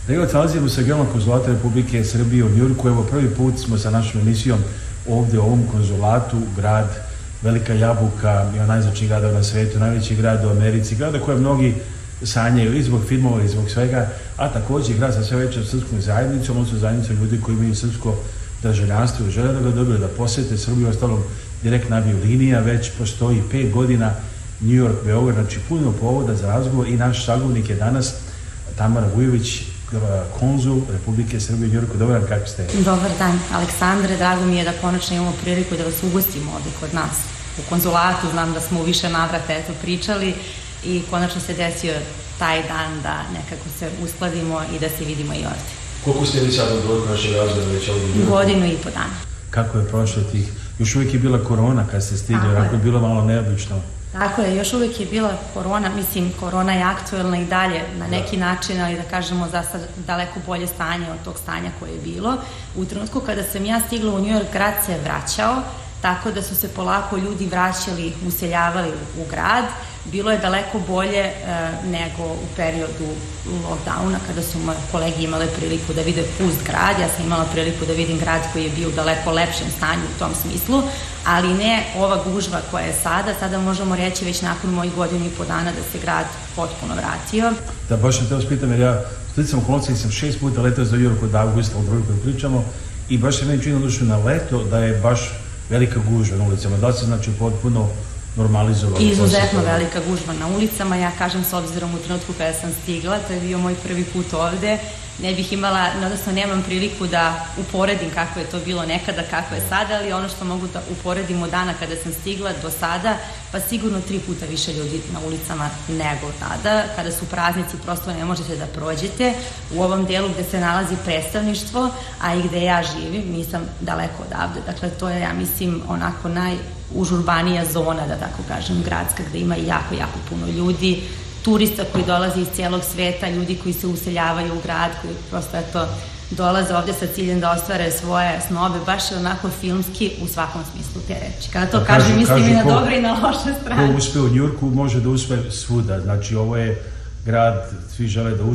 Evo, nalazimo se regionalnog konzulata Republike Srbije u Njujorku. Evo, prvi put smo sa našom emisijom ovde u ovom konzulatu, grad Velika Jabuka, je najznačajniji grad na svetu, najveći grad u Americi, grada koje mnogi sanjaju i zbog filmova i zbog svega, a također grad sa sve većom srpskom zajednicom, odnosno zajednicom ljudi koji imaju srpsko državljanstvo i žele da ga dobiju, da posete Srbiju, ostalom direktna aviolinija, već postoji 5 godina New York, Beograd, znači puno povoda za razgovor i naš sagovornik je danas Tamara Vujović, konzul Republike Srbije u New Yorku. Dobar dan, kako ste? Dobar dan, Aleksandre, drago mi je da konačno imamo priliku da vas ugostimo ovdje kod nas u konzulatu. Znam da smo u više navrata pričali i konačno se desio taj dan da nekako se uskladimo i da se vidimo i ovdje. Koliko ste vi sad od ovog našeg razgovora već ovdje? Godinu i po dana. Kako je prošlo tih? Još uvijek je bila korona kad ste stigli, onako je bilo malo neobično. Tako je, još uvijek je bila korona, mislim, korona je aktuelna i dalje na neki način, ali da kažemo za sad daleko bolje stanje od tog stanja koje je bilo. U trenutku kada sam ja stigla u New York, grad se vraćao, tako da su se polako ljudi vraćali, useljavali u grad. Bilo je daleko bolje nego u periodu lockdowna, kada su moje kolege imale priliku da vide pust grad. Ja sam imala priliku da vidim grad koji je bio u daleko lepšem stanju u tom smislu, ali ne ova gužva koja je sada. Sada možemo reći već nakon mojih godinu i po dana da se grad potpuno vratio. Da, baš sam te uspitam jer ja sticam okolnosti i sam 6 puta letao za New York od avgusta, od drugog koji pričamo, i baš se meni čini došlo na leto da je baš velika gužva na ulicama. Da se znači potpuno normalizovalo? Izuzetno velika gužva na ulicama. Ja kažem, s obzirom u trenutku kada sam stigla, to je bio moj prvi put ovde, ne bih imala, odnosno nemam priliku da uporedim kako je to bilo nekada, kako je sada, ali ono što mogu da uporedim od dana kada sam stigla do sada, pa sigurno 3 puta više ljudi na ulicama nego tada. Kada su praznici, prosto ne možete da prođete. U ovom delu gde se nalazi predstavništvo, a i gde ja živim, nisam daleko odavde. Dakle, to je, ja mislim, onako najužurbanija zona, da tako kažem, gradska, gde ima jako, jako puno ljudi, turista koji dolaze iz cijelog sveta, ljudi koji se useljavaju u grad, koji prosto dolaze ovdje sa ciljem da ostvare svoje snobe, baš je onako filmski u svakom smislu te reči. Kada to kažem, mislim i na dobre i na loše strane. Ko uspe u Njujorku može da uspe svuda, znači ovo je grad, svi žele da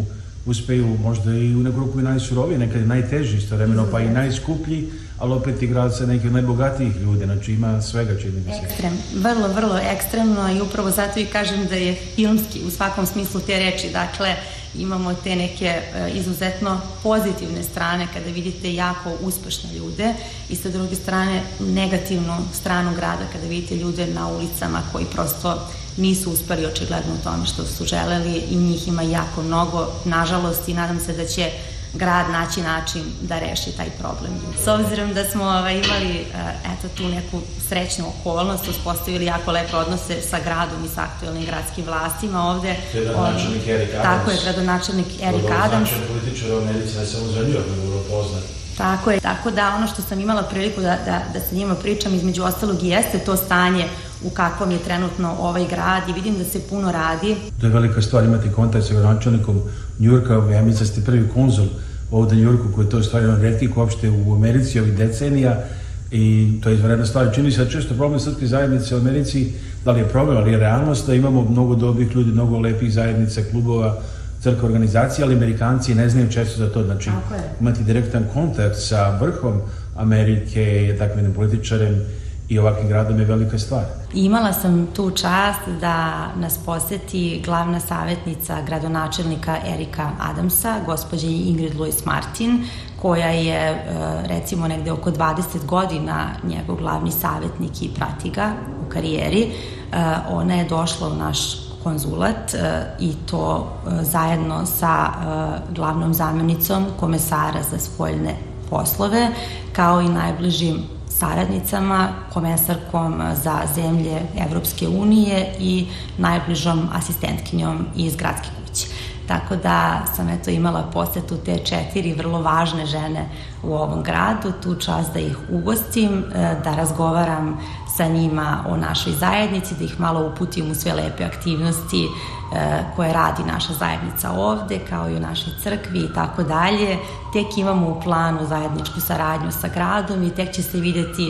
uspeju možda i u neku ruku i najsuroviji, nekad je najteži istovremeno, pa i najskuplji, ali opet i grad sa nekih najbogatijih ljudi, znači ima svega, čini mi se. Ekstrem, vrlo, vrlo ekstremno, i upravo zato i kažem da je filmski u svakom smislu te reči. Dakle, imamo te neke izuzetno pozitivne strane kada vidite jako uspešne ljude i sa druge strane negativnu stranu grada kada vidite ljude na ulicama koji prosto nisu uspeli očigledno u tome što su želeli, i njih ima jako mnogo, nažalost, i nadam se da će grad naći način da reši taj problem. S obzirom da smo imali tu neku srećnu okolnost, uspostavili jako lepe odnose sa gradom i sa aktuelnim gradskim vlastima ovde. Gradonačelnik Eric Adams. Tako je, gradonačelnik Eric Adams. Značajan političar u Americi, ne samo za New York, nego poznat. Tako je, tako da ono što sam imala priliku da sa njima pričam, između ostalog, jeste to stanje u kakvom je trenutno ovaj grad, i vidim da se puno radi. To je velika stvar, imati kontakt sa gradonačelnikom New Yorka. Ja mislim da ste prvi konzul ovdje u New Yorku koji je to stvarno retiko uopšte u Americi ovih decenija, i to je izvanredna stvar. Čini se da često problem srpske zajednice u Americi, da li je problem, ali je realnost da imamo mnogo dobrih ljudi, mnogo lepih zajednica, klubova, crkva, organizacija, ali Amerikanci ne znaju često za to. Znači, imati direktan kontakt sa vrhom Amerike, takvim političarem i ovakvim gradom je velika stvar. Imala sam tu čast da nas poseti glavna savjetnica gradonačelnika Erika Adamsa, gospođa Ingrid Lewis-Martin, koja je recimo negde oko 20 godina njegov glavni savjetnik i prati ga u karijeri. Ona je došla u naš konzulat i to zajedno sa glavnom zamjenicom komesara za spoljne poslove, kao i najbližim saradnicama, komesarkom za zemlje Evropske unije i najbližom asistentkinjom iz gradske kuće. Tako da sam imala posetu te 4 vrlo važne žene u ovom gradu, tu čast da ih ugostim, da razgovaram sa njima o našoj zajednici, da ih malo uputim u sve lepe aktivnosti koje radi naša zajednica ovde, kao i u našoj crkvi i tako dalje. Tek imamo u planu zajedničku saradnju sa gradom i tek će se vidjeti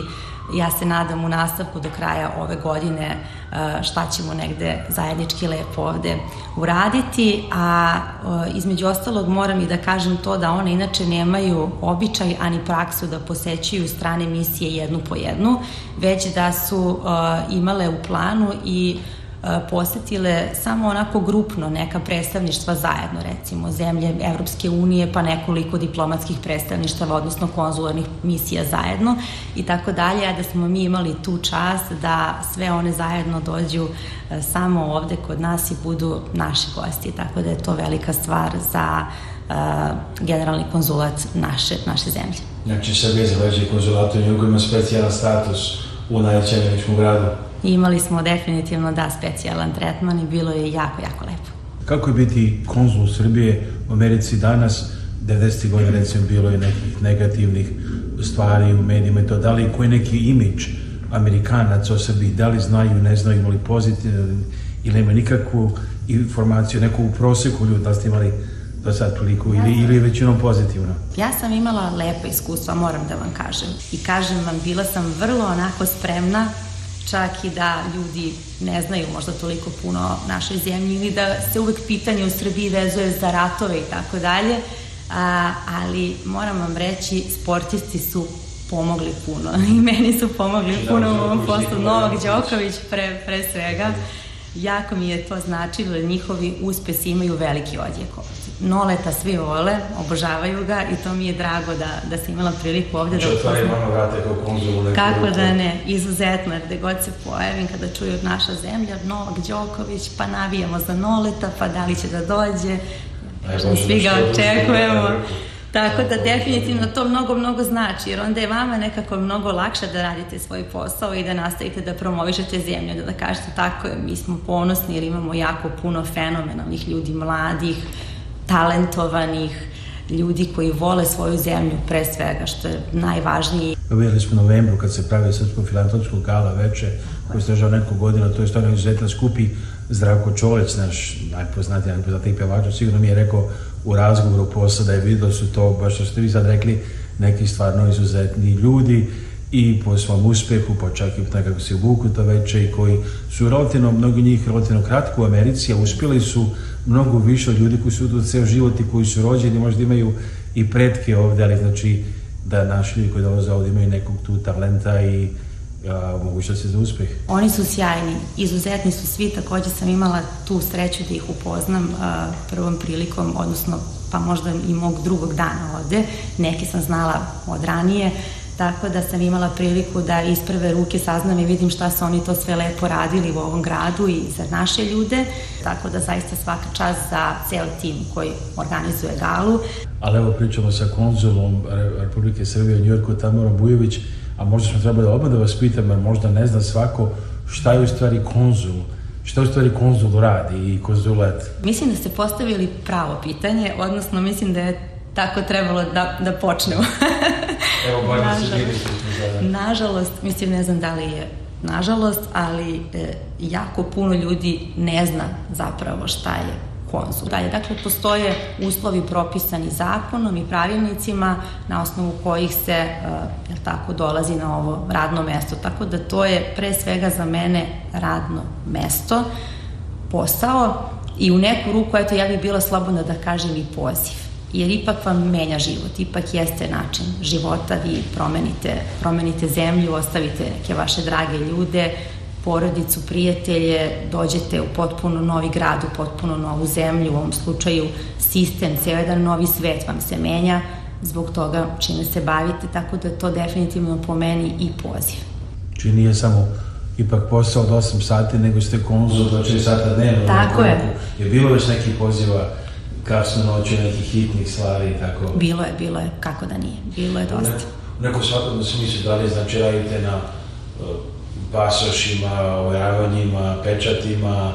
Ja se nadam u nastavku do kraja ove godine šta ćemo negde zajednički lepo ovde uraditi, a između ostalog moram i da kažem to da one inače nemaju običaj ani praksu da posećuju strane misije jednu po jednu, već da su imale u planu i posetile samo onako grupno neka predstavništva zajedno, recimo zemlje Evropske unije, pa nekoliko diplomatskih predstavništava, odnosno konzularnih misija zajedno i tako dalje, a da smo mi imali tu čast da sve one zajedno dođu samo ovde kod nas i budu naši gosti, tako da je to velika stvar za generalni konzulat naše zemlje. Znači, Srbija zaleži konzulatu u Njujorku ima specijalan status u najvećem američkom gradu. Imali smo definitivno specijalan tretman i bilo je jako, jako lepo. Kako je biti konzul Srbije u Americi danas? 90. godina recimo bilo je nekih negativnih stvari u medijima i to. Da li koji neki imidž Amerikanaca o Srbiji, da li znaju, ne znaju, imali pozitivno ili ima nikakvu informaciju, neku u proseku ljudi, da li ste imali do sad priliku ili je većinom pozitivno? Ja sam imala lepa iskustva, moram da vam kažem. I kažem vam, bila sam vrlo onako spremna, čak i da ljudi ne znaju možda toliko puno o našoj zemlji ili da se uvek pitanje u Srbiji vezuje za ratove i tako dalje, ali moram vam reći, sportisti su pomogli puno i meni su pomogli puno u ovom poslu. Novak Đoković pre svega. Jako mi je to značilo, jer njihovi uspesi imaju veliki odjek ovdje. Noleta svi vole, obožavaju ga i to mi je drago da sam imala priliku ovde da upoznam. Kako da ne, izuzetno, jer gde god se pojavim, kada čuju od naša zemlja, Novak Đoković, pa navijamo za Noleta, pa da li će da dođe, svi ga očekujemo. Tako da definitivno to mnogo znači, jer onda je vama nekako mnogo lakše da radite svoj posao i da nastavite da promovišete zemlju, da kažete tako je, mi smo ponosni jer imamo jako puno fenomenalnih ljudi, mladih, talentovanih ljudi koji vole svoju zemlju pre svega, što je najvažnije. Vidjeli smo u novembru kad se pravi Srpsko filantropsko gala veče koji se držao nekoliko godina, to je stvarno izuzetno skupi. Zdravko Čolec, naš najpoznatiji pevač, sigurno mi je rekao u razgovoru posle da je vidio su to, baš što ste vi sad rekli, neki stvarno izuzetni ljudi i po svom uspehu, pa čak i nekako se uvuku to veče i koji su relativno, mnogi njih relativno kratko u Americi, a uspjeli su mnogo više od ljudi koji su tu ceo život i koji su rođeni, možda imaju i pretke ovde, ali znači da naši ljudi koji dolaze ovde imaju nekog tu talenta i mogućnosti za uspeh. Oni su sjajni, izuzetni su svi, takođe sam imala tu sreću da ih upoznam prvom prilikom, odnosno pa možda i mog drugog dana ovde, neke sam znala od ranije, tako da sam imala priliku da iz prve ruke saznam i vidim šta su oni to sve lepo radili u ovom gradu i za naše ljude, tako da zaista svaka čast za ceo tim koji organizuje galu. Ali evo pričamo sa konzulom Republike Srbije u Njujorku, Tamarom Bujović, a možda smo trebali odmah da vas pitam, jer možda ne zna svako šta je u stvari konzul, šta u stvari konzul radi i konzulat. Mislim da ste postavili pravo pitanje, odnosno mislim da je tako trebalo da počnemo. Evo, bojno se vidite. Nažalost, mislim, ne znam da li je nažalost, ali jako puno ljudi ne zna zapravo šta je konzul. Dakle, postoje uslovi propisani zakonom i pravilnicima na osnovu kojih se dolazi na ovo radno mesto. Tako da to je pre svega za mene radno mesto, posao i u neku ruku, eto, ja bih bila slobodna da kažem i poziv. Jer ipak vam menja život, ipak jeste način života, vi promenite zemlju, ostavite neke vaše drage ljude, porodicu, prijatelje, dođete u potpuno novi grad, u potpuno novu zemlju, u ovom slučaju sistem, ceo jedan novi svet vam se menja zbog toga čime se bavite, tako da to definitivno po meni i poziv. Čini nije samo ipak posao od 8 sati, nego ste konzul do 4 sata dnevno. Tako je. Je bilo već nekih poziva kasno noću, nekih hitnih stvari i tako? Bilo je, kako da nije, bilo je dosta. U nekom svakodnom smislu, da li znači radite na pasošima, overavanjima, pečatima,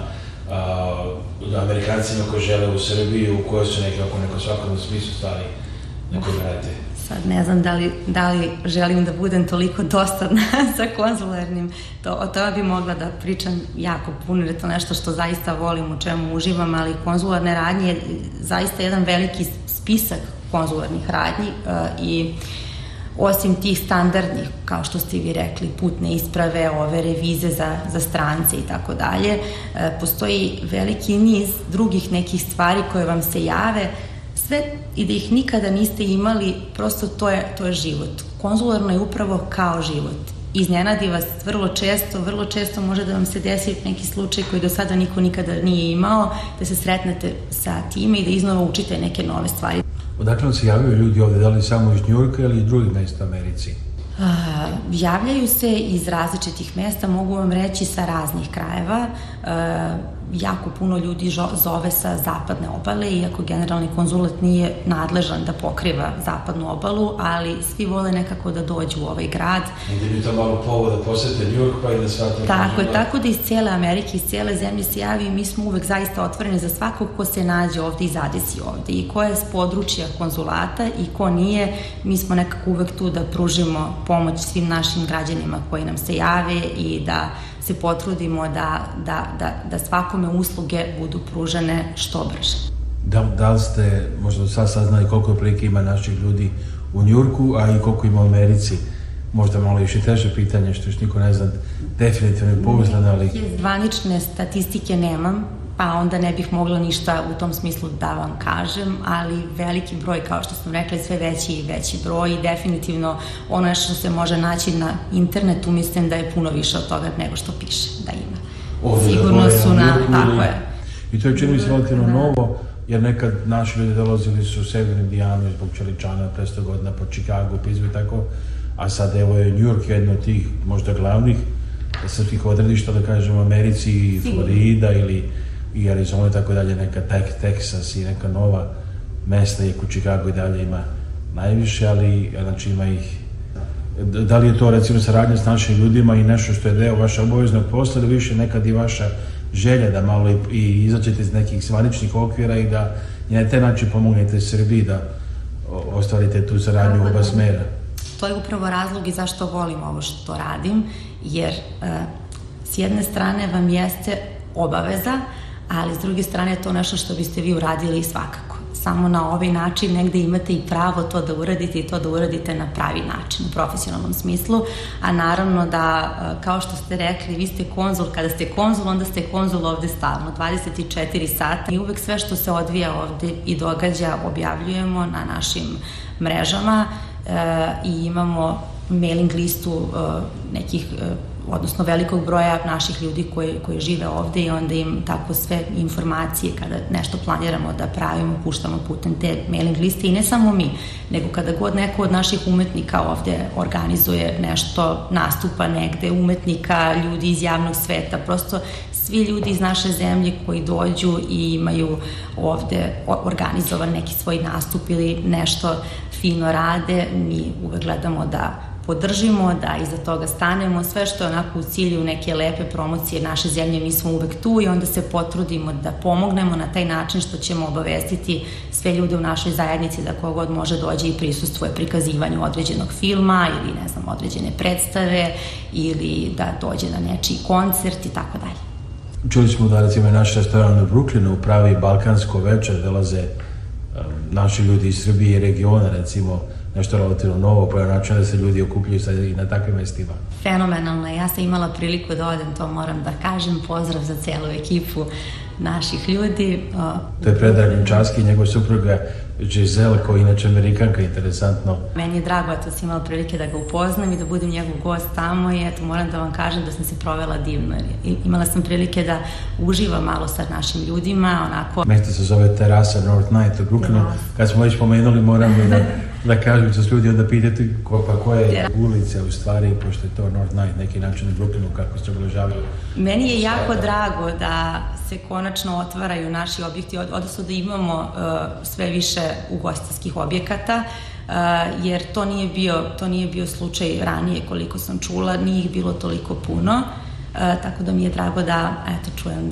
Amerikancima koji žele u Srbiju, koje su neke oko nekom svakodnom smislu stvari na koje radite? Sad ne znam da li želim da budem toliko dosadna sa konzularnim. O tome bi mogla da pričam jako puno, jer je to nešto što zaista volim, u čemu uživam, ali konzularne radnje je zaista jedan veliki spisak konzularnih radnji i Osim tih standardnih, kao što ste vi rekli, putne isprave, overe, vize za strance i tako dalje, postoji veliki niz drugih nekih stvari koje vam se jave, sve i da ih nikada niste imali, prosto to je život. Konzularno je upravo kao život. Iznenadi vas vrlo često može da vam se desi neki slučaj koji do sada niko nikada nije imao, da se sretnete sa time i da iznova učite neke nove stvari. Odakle se javljaju ljudi ovde, da li samo iz Njujorka ili iz drugih mesta u Americi? Javljaju se iz različitih mesta, mogu vam reći sa raznih krajeva. Jako puno ljudi zove sa zapadne obale, iako generalni konzulat nije nadležan da pokriva zapadnu obalu, ali svi vole nekako da dođu u ovaj grad. Gde bi to malo povod da posete Njujork pa i da shvatite. Tako da iz cijele Amerike, iz cijele zemlje se javi i mi smo uvek zaista otvoreni za svakog ko se nađe ovde i zadesi ovde i ko je s područja konzulata i ko nije. Mi smo nekako uvek tu da pružimo pomoć svim našim građanima koji nam se jave i da se potrudimo da svakome usluge budu pružene što brže. Da li ste možda sad saznali koliko prilike ima naših ljudi u Njujorku, a i koliko ima u Americi? Možda malo još i teže pitanje, što još niko ne zna definitivno je pouzdano, ali... Zvanične statistike nemam, pa onda ne bih mogla ništa u tom smislu da vam kažem, ali veliki broj, kao što smo rekli, sve veći i veći broj i definitivno ono što se može naći na internetu, mislim da je puno više od toga nego što piše da ima. Sigurno su tako je. I to je čini se relativno novo, jer nekad naši ljudi dolazili su u Severnu Indijanu zbog čeličana, pre 100 godina po Chicago, Pittsburgh i tako, a sad evo je New York jedno od tih možda glavnih srpskih odredišta, da kažem, u Americi, Florida i Arizona i tako dalje, neka Texas i neka nova mesta, iako Chicago i dalje ima najviše, ali znači ima ih. Da li je to recimo saradnja s našim ljudima i nešto što je deo vaša obaveznog posla, ili više nekad i vaša želja da malo i izađete iz nekih zvaničnih okvira i da na taj način pomognete Srbiji da ostvarite tu saradnju u oba smera? To je upravo razlog i zašto volim ovo što radim, jer s jedne strane vam jeste obaveza, ali s druge strane je to nešto što biste vi uradili svakako. Samo na ovaj način negde imate i pravo to da uradite i to da uradite na pravi način, u profesionalnom smislu, a naravno da, kao što ste rekli, vi ste konzul, kada ste konzul, onda ste konzul ovde stalno, 24 sata i uvek sve što se odvija ovde i događa objavljujemo na našim mrežama i imamo mailing listu nekih odnosno velikog broja naših ljudi koji žive ovde i onda im tako sve informacije kada nešto planiramo da pravimo, puštamo putem te mailing liste i ne samo mi, nego kada god neko od naših umetnika ovde organizuje nešto, nastupa negde, umetnika, ljudi iz javnog sveta, prosto svi ljudi iz naše zemlje koji dođu i imaju ovde organizovan neki svoj nastup ili nešto fino rade, mi uvek gledamo da podržimo, da iza toga stanemo, sve što je onako u cilju neke lepe promocije naše zemlje, mi smo uvek tu i onda se potrudimo da pomognemo na taj način što ćemo obavestiti sve ljude u našoj zajednici da kogod može dođe i prisustvuje prikazivanju određenog filma ili ne znam, određene predstave ili da dođe na nečiji koncert i tako dalje. Čuli smo da recimo je naš restoran u Brooklynu pravi balkansko večer, dolaze naši ljudi iz Srbije i regiona, recimo nešto relativno novo, pa je način da se ljudi okupljaju sad i na takvim mestima. Fenomenalno, ja sam imala priliku da odem, to moram da kažem, pozdrav za celu ekipu naših ljudi. To je Predrag Nimčarski i njegov supruga Giselle, koja je inače Amerikanka, interesantno. Meni je drago, eto sam imala prilike da ga upoznam i da budem njegov gost tamo i eto moram da vam kažem da sam se provela divno. Imala sam prilike da uživam malo sa našim ljudima, onako... Mesto se zove Terasa North Night u Brooklynu. Kad smo već pomenuli, moram da kažem da su ljudi onda pitati koje ulice u stvari, pošto je to North Night, neki način u Brooklynu, kako se obeležavaju. Meni je jako drago da se konačno otvaraju naši objekti, odnosno da imamo sve više ugostiteljskih objekata, jer to nije bio slučaj ranije, koliko sam čula, nije ih bilo toliko puno, tako da mi je drago da, eto, čujem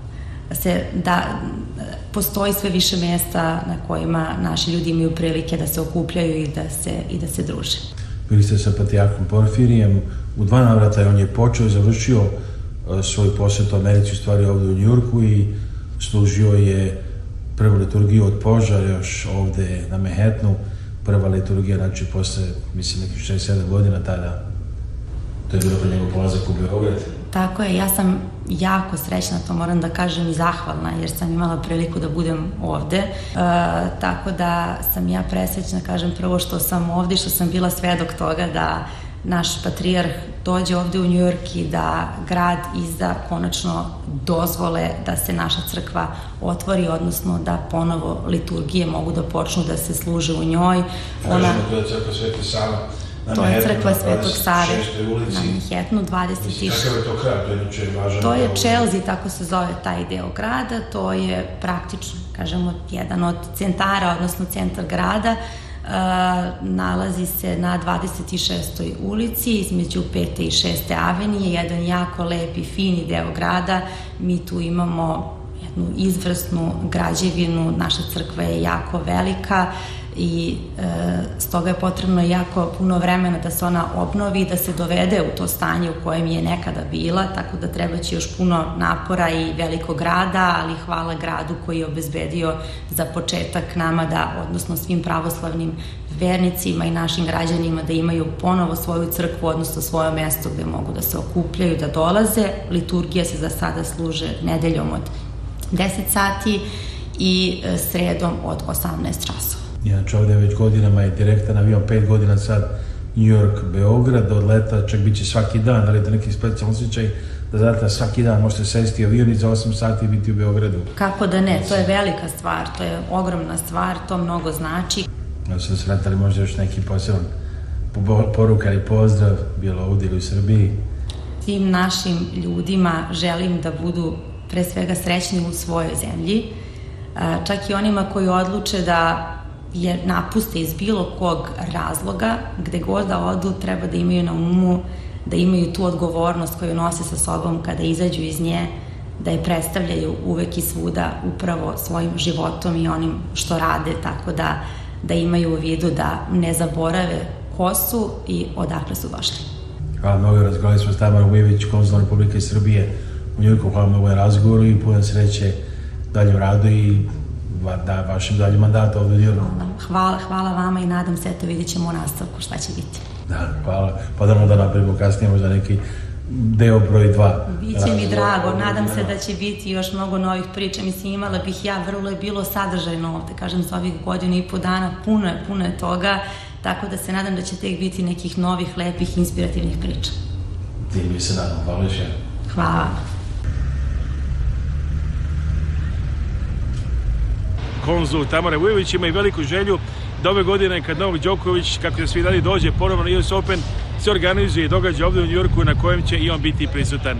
da postoji sve više mesta na kojima naši ljudi imaju prilike da se okupljaju i da se druže. Bili ste sa patrijarhom Porfirijem, u 2 navrata on je počeo i završio svoj posjet u Americi, u stvari ovde u Njujorku, i služio je prvu liturgiju od požara još ovde na Manhattanu prva liturgija, znači posle, mislim, nekih 6-7 godina tada. To je bilo pred njegov polazak u Beograd. Tako je, ja sam jako srećna, to moram da kažem, i zahvalna, jer sam imala priliku da budem ovde. Tako da sam ja presrećna, kažem, prvo što sam ovde i što sam bila svedok toga da naš patrijarh dođe ovde u Njujork i da grad izda konačno dozvole da se naša crkva otvori, odnosno da ponovo liturgije mogu da počnu da se služe u njoj. Kažemo da je crkva Sveti Sava. To je crkva Svetog Save na Manhattanu, 26. Kakav je to kraj? To je Chelsea, tako se zove taj deo grada. To je praktično, kažemo, jedan od centara, odnosno centar grada. Nalazi se na 26. ulici između 5. i 6. avenije, jedan jako lep i fini deo grada. Mi tu imamo jednu izvrsnu građevinu, naša crkva je jako velika i stoga je potrebno jako puno vremena da se ona obnovi, da se dovede u to stanje u kojem je nekada bila, tako da treba će još puno napora i velikog rada, ali hvala gradu koji je obezbedio za početak nama da, odnosno svim pravoslavnim vernicima i našim građanima, da imaju ponovo svoju crkvu, odnosno svoje mesto gde mogu da se okupljaju, da dolaze. Liturgija se za sada služe nedeljom od 10 sati i sredom od 18 časova. Inače, ovdje već godinama je direktan avion, 5 godina sad, New York, Beograd, od leta čak bit će svaki dan, ali je to neki specijalni osjećaj da znate svaki dan možete sesti avion i za 8 sati biti u Beogradu. Kako da ne, to je velika stvar, to je ogromna stvar, to mnogo znači. Ja sam sretali možda još neki poseban poruka ili pozdrav, bilo ovdje ili u Srbiji. Svim našim ljudima želim da budu pre svega srećni u svojoj zemlji, čak i onima koji odluče da je napuste iz bilo kog razloga, gde god da odu treba da imaju na umu, da imaju tu odgovornost koju nose sa sobom kada izađu iz nje, da je predstavljaju uvek i svuda upravo svojim životom i onim što rade, tako da imaju u vidu da ne zaborave ko su i odakle su došli. Hvala mnogo, razgovarali smo s Tamarom Ujević, konzulom Republike Srbije u Njujorku. Hvala mnogo na razgovoru i puno sreće daljem radu i da vašem daljem mandatu ovdje u Njujorku. Hvala vama i nadam se, eto vidjet ćemo u nastavku šta će biti. Da, hvala. Pa da napravimo kasnije možda neki deo broj 2. Biće mi drago, nadam se da će biti još mnogo novih priča. Mislim, imala bih ja, vrlo je bilo sadržajno ovde, kažem, za ovih 1,5 dana, puno je toga, tako da se nadam da će tek biti nekih novih, lepih, inspirativnih priča. Ti mi se nadam, hvala još jednom. Hvala. Konzul Tamara Vujović ima i veliku želju da ove godine kad Novak Đoković, kako se svi dali, dođe ponovno na US Open, se organizuje i događa ovdje u Njujorku na kojem će i on biti prisutan.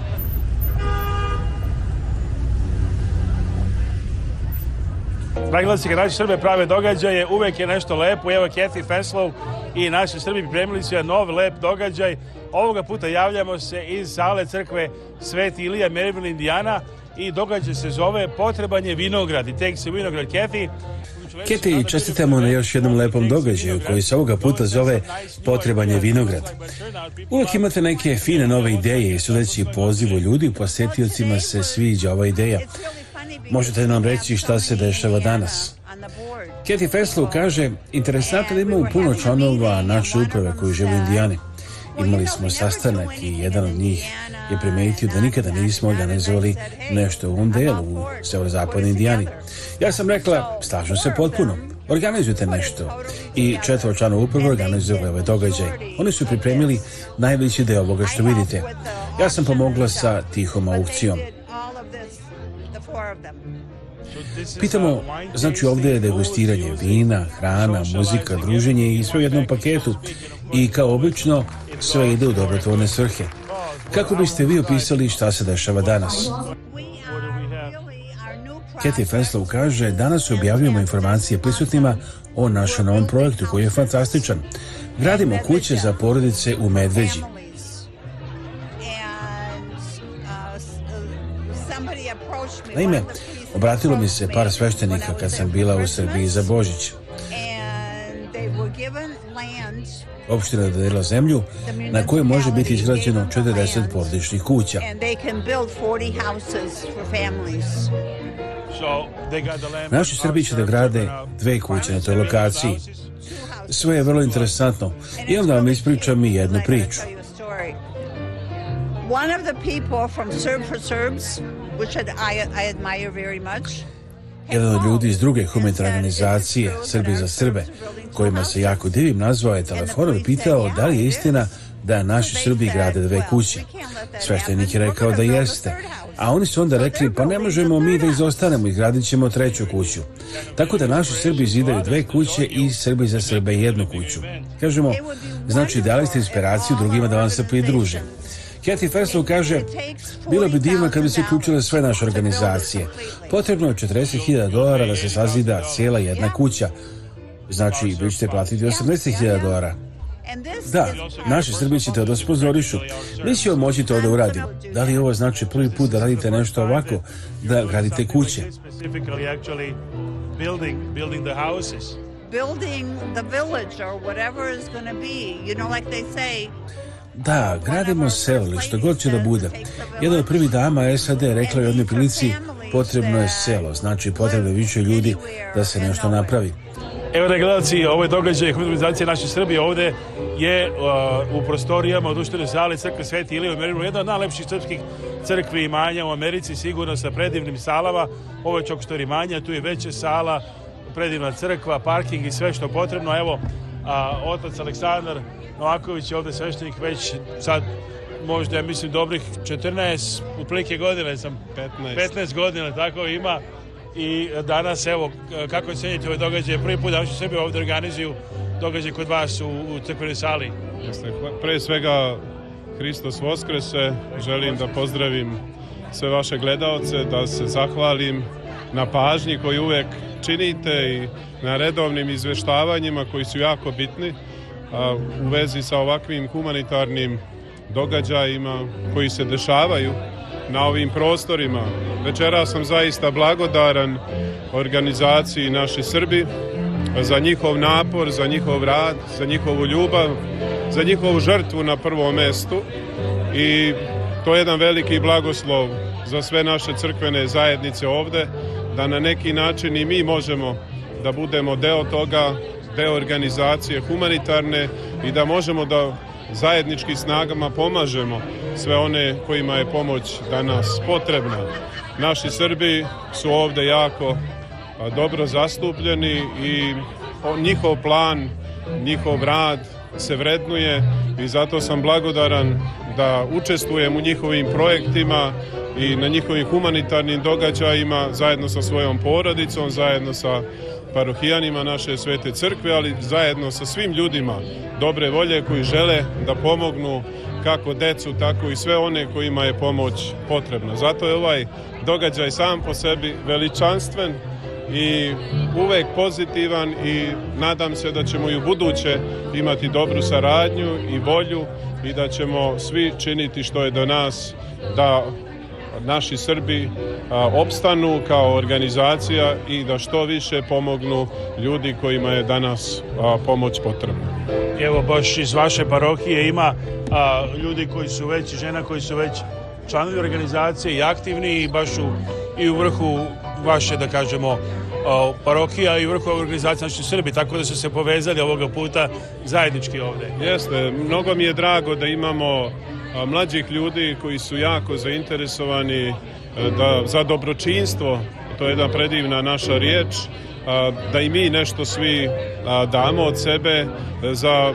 Dragi gledalci, kad naši Srbe prave događaje, uvek je nešto lepo. Evo Kathy Fenslow i naši Srbi pripremili su jedan nov lep događaj. Ovoga puta javljamo se iz sale crkve Sveti Ilija, Maryville, Indijana, i događaj se zove Potreban je vinograd. I tek se vinograd Kathy. Kathy, čestitamo na još jednom lepom događaju koji se ovoga puta zove Potreban je vinograd. Uvijek imate neke fine nove ideje i sudeći pozivu ljudi, posetiocima se sviđa ova ideja. Možete nam reći šta se dešava danas? Kathy Fenslow kaže, interesantno da imamo puno članova naše uprave koji žive u Indijani. Imali smo sastanak i jedan od njih je primetio da nikada nismo organizovali nešto u ovom delu, u severozapadnoj Indijani. Ja sam rekla, slažem se potpuno, organizujte nešto. I 4 članova uprave organizovali ovaj događaj. Oni su pripremili najveći deo ovoga što vidite. Ja sam pomogla sa tihom aukcijom. Pitamo, znači ovdje je degustiranje vina, hrana, muzika, druženje i sve u jednom paketu. I kao obično, sve ide u dobrotvorne svrhe. Kako biste vi opisali šta se dešava danas? Kathy Fenslow kaže, danas objavljujemo informacije prisutnima o našem novom projektu koji je fantastičan. Gradimo kuće za porodice u Medveđi. Naime, obratilo mi se par sveštenika kad sam bila u Srbiji za Božić. Opština je dodelila zemlju na kojoj može biti izgrađeno 40 porodičnih kuća. Naši Srbi će da grade 2 kuće na toj lokaciji. Sve je vrlo interesantno i onda vam ispričam i jednu priču. One of the people from Serb for Serbs, which I admire very much. Jedan od ljudi iz druge humanitarne organizacije, Srbi za Srbe, kojima se jako divim, nazvao je telefonom i pitao da li je istina da naši Srbi grade 2 kuće. Sveštenik je rekao da jeste, a oni su onda rekli pa ne možemo mi da izostanemo, izgradit ćemo 3. kuću. Tako da naši Srbi zidaju 2 kuće i Srbi za Srbe 1 kuću. Kažemo, znači dali ste inspiraciju drugima da vam se pridruže. Kathy Fenslow kaže, bilo bi divno kad bi se uključile sve naše organizacije. Potrebno je $40,000 da se sazida cijela 1 kuća. Znači, vi ćete platiti $80,000. Da, naši Srbi će te da spozorišu. Mi ćemo moći to da uradimo. Da li ovo znači prvi put da radite nešto ovako, da gradite kuće? Da, gradimo selo ili što god će da bude. Jedna od prvih dama SAD rekla je u jednoj prilici, potrebno je selo, znači potrebno je više ljudi da se nešto napravi. Evo da gledalci, ovo je događaj humanitarne naše Srbije. Ovde je u prostorijama u društvenoj sali crkve Sveti Ilije u Marylandu, jedna od najlepših srpskih crkvi i imanja u Americi, sigurno sa predivnim salama. Ovo je čokštor imanja, tu je veća sala, predivna crkva, parking i sve što je potrebno. Evo, otac Aleksandar Novaković je ovde sveštenik već sad možda, ja mislim, dobrih 14, uplike godine sam, 15 godina, tako ima. I danas, evo, kako ocenjete ovaj događaj? Prvi put da naši Srbi ovde organizuju događaj kod vas u crkvenoj sali. Pre svega, Hristos Voskrese, želim da pozdravim sve vaše gledaoce, da se zahvalim na pažnji koju uvek činite i na redovnim izveštavanjima koji su jako bitni u vezi sa ovakvim humanitarnim događajima koji se dešavaju na ovim prostorima. Večeras sam zaista blagodaran organizaciji Naši Srbi za njihov napor, za njihov rad, za njihovu ljubav, za njihovu žrtvu na prvom mestu i to je jedan veliki blagoslov za sve naše crkvene zajednice ovde, da na neki način i mi možemo da budemo deo toga, deo organizacije humanitarne i da možemo da zajednički snagama pomažemo sve one kojima je pomoć danas potrebna. Naši Srbi su ovde jako dobro zastupljeni i njihov plan, njihov rad se vrednuje i zato sam blagodaran da učestvujem u njihovim projektima i na njihovim humanitarnim događajima zajedno sa svojom porodicom, zajedno sa parohijanima naše Svete crkve, ali zajedno sa svim ljudima dobre volje koji žele da pomognu kako decu, tako i sve one kojima je pomoć potrebna. Zato je ovaj događaj sam po sebi veličanstven i uvek pozitivan i nadam se da ćemo i u buduće imati dobru saradnju i volju i da ćemo svi činiti što je do nas da naši Srbi opstanu kao organizacija i da što više pomognu ljudi kojima je danas pomoć potrebna. Evo, baš iz vaše parohije ima ljudi koji su već, žena koji su već članovi organizacije i aktivni i baš i u vrhu vaše, da kažemo, parohija i vrhu organizacije Naši Srbi, tako da su se povezali ovoga puta zajednički ovde. Jeste, mnogo mi je drago da imamo mlađih ljudi koji su jako zainteresovani za dobročinstvo, to je jedna predivna naša riječ, da i mi nešto svi damo od sebe za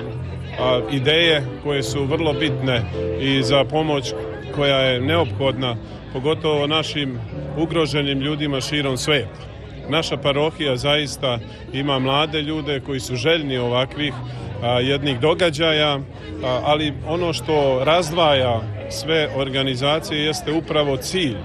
ideje koje su vrlo bitne i za pomoć koja je neophodna, pogotovo našim ugroženim ljudima širom sveta. Naša parohija zaista ima mlade ljude koji su željni ovakvih jednih događaja, ali ono što razdvaja sve organizacije jeste upravo cilj.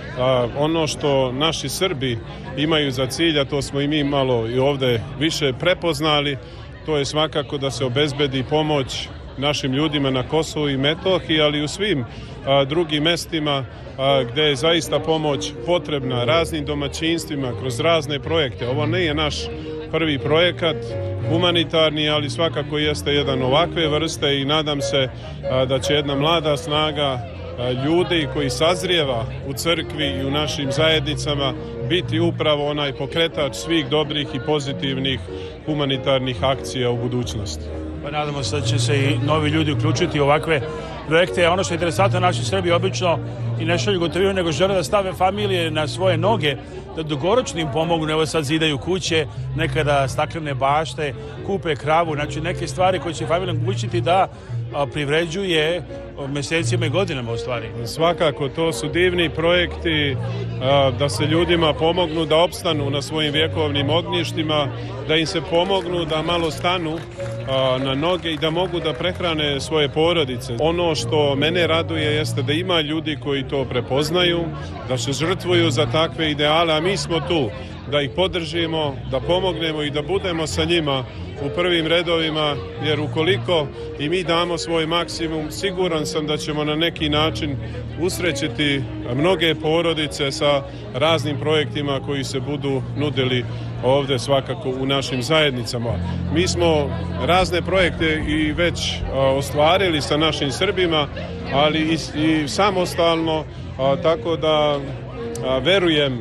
Ono što naši Srbi imaju za cilj, a to smo i mi malo i ovde više prepoznali, to je svakako da se obezbedi pomoć našim ljudima na Kosovu i Metohiji, ali i u svim drugim mestima gde je zaista pomoć potrebna raznim domaćinstvima kroz razne projekte. Ovo nije naš prvi projekat humanitarni, ali svakako jeste jedan ovakve vrste i nadam se da će jedna mlada snaga ljudi koji sazrijeva u crkvi i u našim zajednicama biti upravo onaj pokretač svih dobrih i pozitivnih humanitarnih akcija u budućnosti. Pa nadamo se da će se i novi ljudi uključiti u ovakve projekte. Ono što je interesantno, naši Srbi obično i ne šalju gotovinu, nego žele da stave familije na svoje noge, da dugoročno im pomognu. Evo sad zidaju kuće, nekada staklene bašte, kupe kravu, znači neke stvari koje će familijom omogućiti da privređuje mesecima i godinama u stvari. Svakako, to su divni projekti da se ljudima pomognu da opstanu na svojim vjekovnim ognjištima, da im se pomognu da malo stanu na noge i da mogu da prehrane svoje porodice. Ono što mene raduje jeste da ima ljudi koji to prepoznaju, da se žrtvuju za takve ideale, a mi smo tu da ih podržimo, da pomognemo i da budemo sa njima u prvim redovima, jer ukoliko i mi damo svoj maksimum, siguran sam da ćemo na neki način usrećiti mnoge porodice sa raznim projektima koji se budu nudili ovde svakako u našim zajednicama. Mi smo razne projekte i već ostvarili sa našim Srbima, ali i samostalno, tako da verujem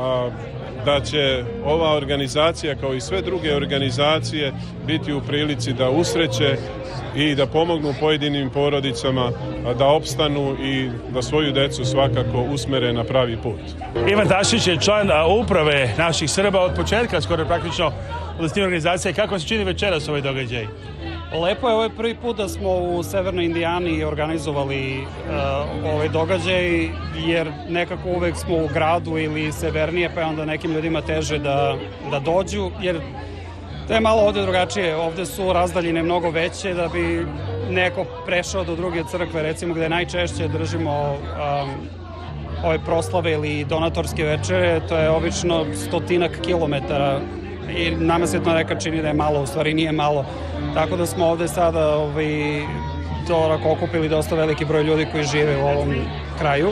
da će ova organizacija kao i sve druge organizacije biti u prilici da usreće i da pomognu pojedinim porodicama da opstanu i da svoju decu svakako usmere na pravi put. Ivan Tašić je član uprave naših Srba od početka, skoro praktično od tim organizacije. Kako se čini večeras ovaj događaj? Lepo je, ovo je prvi put da smo u Severnoj Indijani organizovali ovaj događaj, jer nekako uvek smo u gradu ili severnije, pa je onda nekim ljudima teže da dođu, jer to je malo ovde drugačije. Ovde su razdaljine mnogo veće da bi neko prešao do druge crkve, recimo gde najčešće držimo ove proslave ili donatorske večere, to je obično 100-ak kilometara i nama se to neka čini da je malo, u stvari nije malo. Tako da smo ovde sada okupili dosta veliki broj ljudi koji žive u ovom kraju.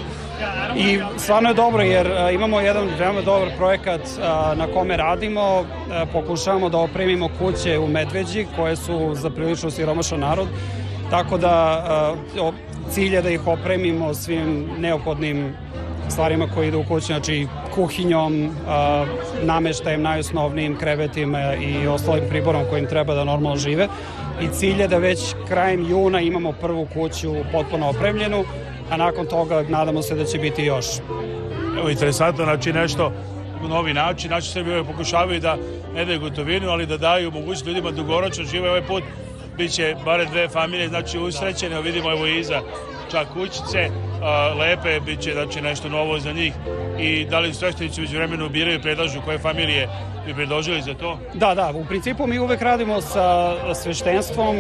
I stvarno je dobro jer imamo jedan veoma dobar projekat na kome radimo. Pokušavamo da opremimo kuće u Medveđi koje su za prilično siromašan narod. Tako da cilj je da ih opremimo svim neophodnim stvarima koji idu u kući, znači kuhinjom, nameštajem najosnovnijim, krevetima i ostalim priborom kojim treba da normalno žive. I cilj je da već krajem juna imamo prvu kuću potpuno opremljenu, a nakon toga nadamo se da će biti još. Evo, interesantno, znači nešto u novi način. Naši Srbi uvijek pokušavaju da ne daju gotovinu, ali da daju mogućnost ljudima dugoročno žive. Ovaj put biće bare 2 familije, znači usrećene, vidimo evo iza čak kućice, lepe, bit će znači, nešto novo za njih. I da li sveštenici umeđu vremenu biraju i predlažu koje familije bi predložili za to? Da, u principu mi uvek radimo sa sveštenstvom,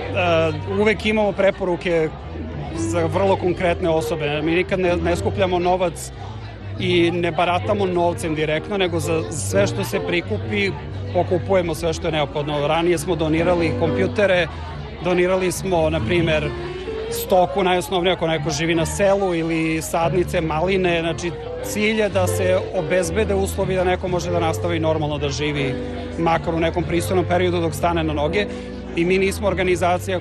uvek imamo preporuke za vrlo konkretne osobe. Mi nikad ne skupljamo novac i ne baratamo novcem direktno, nego za sve što se prikupi pokupujemo sve što je neophodno. Ranije smo donirali kompjutere, donirali smo, na primer, stoku, najosnovnije ako neko živi na selu, ili sadnice, maline. Znači, cilj je da se obezbede uslovi da neko može da nastavi normalno da živi, makar u nekom pristojnom periodu dok stane na noge. I mi nismo organizacija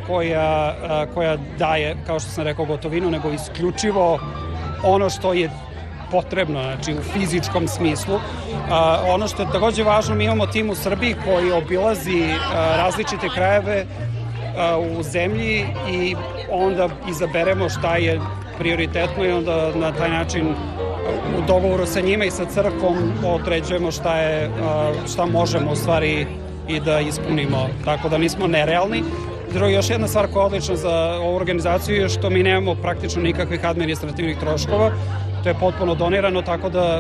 koja daje, kao što sam rekao, gotovinu, nego isključivo ono što je potrebno, znači u fizičkom smislu. Ono što je takođe važno, mi imamo tim u Srbiji koji obilazi različite krajeve u zemlji i onda izaberemo šta je prioritetno i onda na taj način u dogovoru sa njima i sa crkvom određujemo šta možemo u stvari i da ispunimo, tako da nismo nerealni. Još jedna stvar koja je odlična za ovu organizaciju je što mi nemamo praktično nikakvih administrativnih troškova, to je potpuno donirano, tako da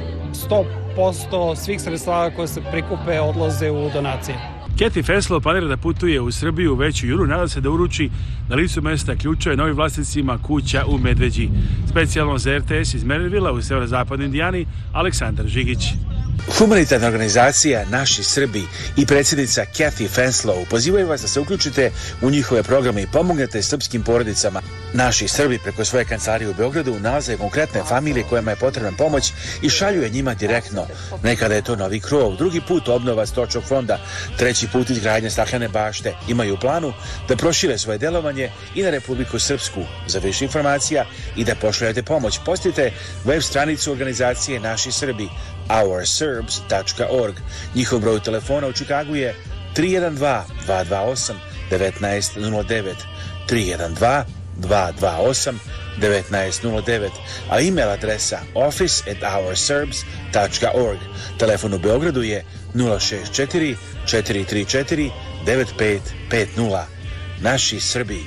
100% svih sredstava koje se prikupe odlaze u donacije. Kathy Fenslow planira da putuje u Srbiju već u junu, nada se da uruči na licu mesta ključeve novim vlasnicima kuća u Medveđi. Specijalno za RTS iz Maryvilla u severozapadnoj Indijani, Aleksandar Žigić. Humanitarna organizacija Naši Srbi i predsjednica Kathy Fenslow pozivaju vas da se uključite u njihove programe i pomognete srpskim porodicama Naši Srbi preko svoje kancelarije u Beogradu nalaze konkretne familije kojima je potrebna pomoć i šalju je njima direktno. Nekada je to novi krov, drugi put obnova stočnog fonda, treći put izgradnja staklene bašte. Imaju u planu da prošire svoje delovanje i na Republiku Srpsku. Za više informacija i da pošaljete pomoć, posjetite web stranicu organizacije Naši Srbi, ourserbs.org. Njihov broj telefona u Čikagu je 312-228-1909, 312-228-1909, a e-mail adresa office@ourserbs.org. Telefon u Beogradu je 064 434 9550. Naši Srbi.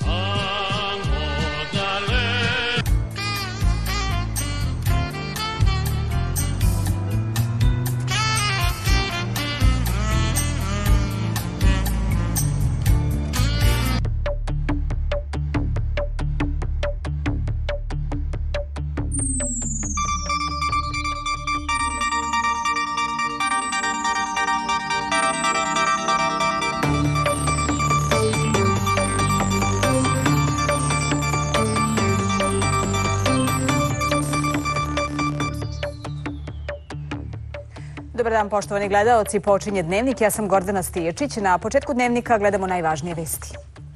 Dobar dan, poštovani gledaoci. Počinje Dnevnik. Ja sam Gordana Stiječić. Na početku Dnevnika gledamo najvažnije vesti.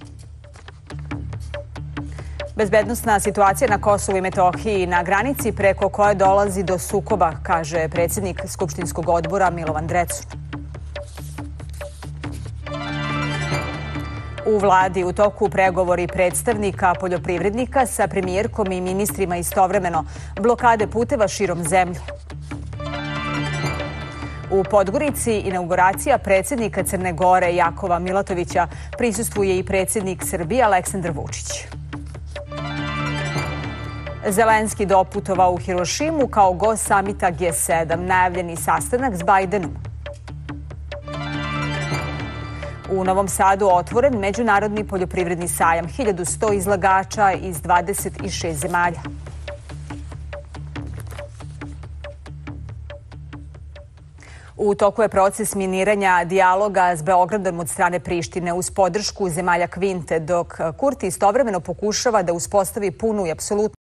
Bezbednosna situacija na Kosovu i Metohiji na granici preko koje dolazi do sukoba, kaže predsjednik Skupštinskog odbora Milovan Drecun. U vladi u toku pregovori predstavnika poljoprivrednika sa premijerkom i ministrima istovremeno, blokade puteva širom zemlje. U Podgorici inauguracija predsjednika Crne Gore Jakova Milatovića, prisustvuje i predsjednik Srbije Aleksandar Vučić. Zelenski doputovao u Hirošimu kao gost samita G7, najavljeni sastanak s Bajdenom. U Novom Sadu otvoren međunarodni poljoprivredni sajam, 1100 izlagača iz 26 zemalja. U toku je proces miniranja dijaloga s Beogradom od strane Prištine uz podršku zemalja Kvinte, dok Kurti istovremeno pokušava da uspostavi punu i apsolutnu